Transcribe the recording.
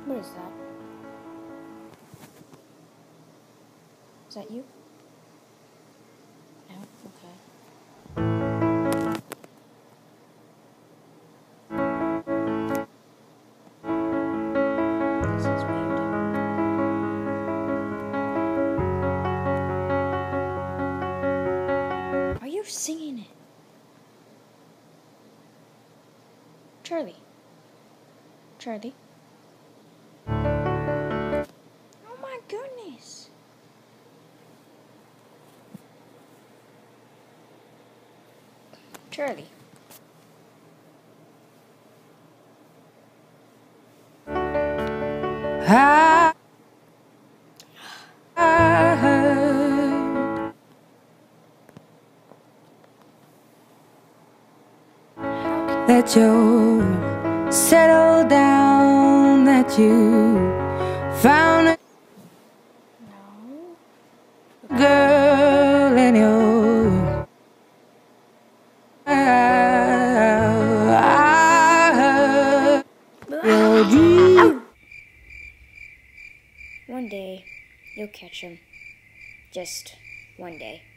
What is that? Is that you? No? Okay. This is weird. Are you singing it? Charlie. Charlie. Oh my goodness. Charlie. I heard that you settled down, that you found a No. girl in you. I heard your dream. One day, you'll catch him. Just one day.